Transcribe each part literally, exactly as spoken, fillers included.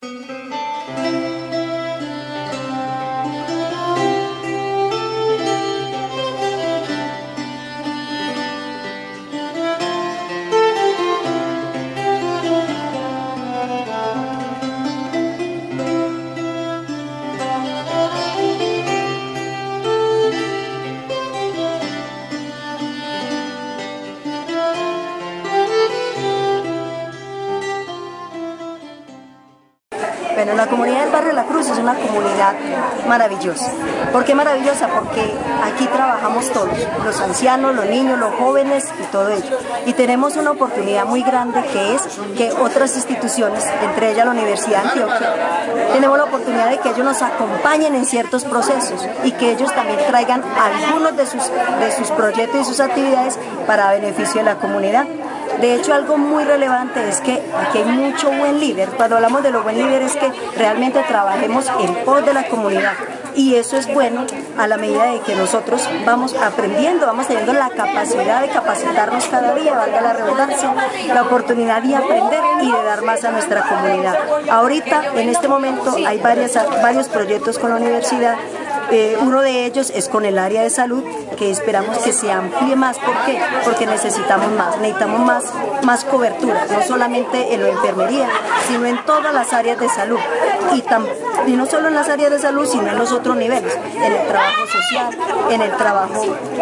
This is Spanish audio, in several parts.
Bueno, la comunidad del barrio La Cruz es una comunidad maravillosa. ¿Por qué maravillosa? Porque aquí trabajamos todos, los ancianos, los niños, los jóvenes y todo ello. Y tenemos una oportunidad muy grande que es que otras instituciones, entre ellas la Universidad de Antioquia, tenemos la oportunidad de que ellos nos acompañen en ciertos procesos y que ellos también traigan algunos de sus, de sus proyectos y sus actividades para beneficio de la comunidad. De hecho, algo muy relevante es que aquí hay mucho buen líder. Cuando hablamos de lo buen líder es que realmente trabajemos en pos de la comunidad. Y eso es bueno a la medida de que nosotros vamos aprendiendo, vamos teniendo la capacidad de capacitarnos cada día, valga la redundancia, la oportunidad de aprender y de dar más a nuestra comunidad. Ahorita, en este momento, hay varias, varios proyectos con la universidad. Eh, uno de ellos es con el área de salud, que esperamos que se amplíe más. ¿Por qué? Porque necesitamos más, necesitamos más, más cobertura, no solamente en la enfermería, sino en todas las áreas de salud. Y, tam, y no solo en las áreas de salud, sino en los otros niveles, en el trabajo social, en el trabajo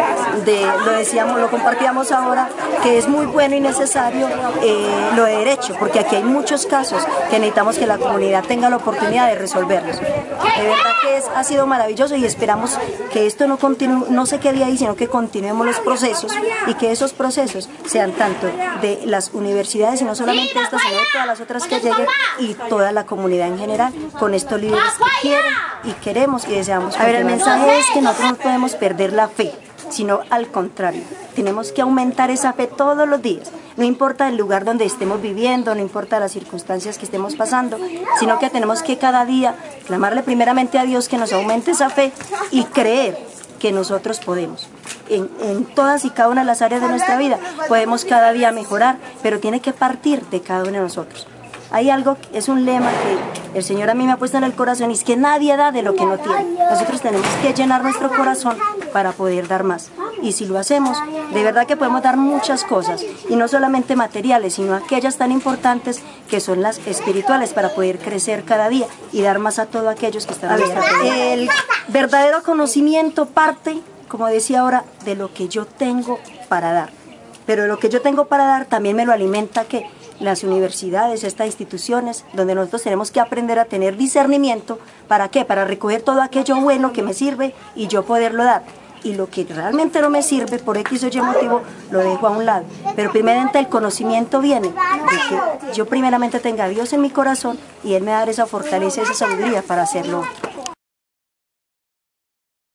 de, lo decíamos, lo compartíamos ahora, que es muy bueno y necesario eh, lo de derecho, porque aquí hay muchos casos que necesitamos que la comunidad tenga la oportunidad de resolverlos. De verdad que es, ha sido maravilloso y esperamos que esto no continúe, no se quede ahí, sino que continuemos los procesos y que esos procesos sean tanto de las universidades y no solamente estas, sino de todas las otras que lleguen y toda la comunidad en general, con estos líderes que quieren y queremos y deseamos. A ver, el mensaje es que nosotros no podemos perder la fe, sino al contrario, tenemos que aumentar esa fe todos los días, no importa el lugar donde estemos viviendo, no importa las circunstancias que estemos pasando, sino que tenemos que cada día clamarle primeramente a Dios que nos aumente esa fe y creer que nosotros podemos. En, en todas y cada una de las áreas de nuestra vida podemos cada día mejorar, pero tiene que partir de cada uno de nosotros. Hay algo, es un lema que el Señor a mí me ha puesto en el corazón y es que nadie da de lo que no tiene. Nosotros tenemos que llenar nuestro corazón para poder dar más. Y si lo hacemos, de verdad que podemos dar muchas cosas, y no solamente materiales, sino aquellas tan importantes que son las espirituales para poder crecer cada día y dar más a todos aquellos que están a nuestra alrededor. El verdadero conocimiento parte, como decía ahora, de lo que yo tengo para dar. Pero lo que yo tengo para dar también me lo alimenta que las universidades, estas instituciones, donde nosotros tenemos que aprender a tener discernimiento. ¿Para qué? Para recoger todo aquello bueno que me sirve y yo poderlo dar. Y lo que realmente no me sirve, por X o Y motivo, lo dejo a un lado. Pero primeramente el conocimiento viene de que yo primeramente tenga a Dios en mi corazón y Él me va a dar esa fortaleza y esa sabiduría para hacerlo otro.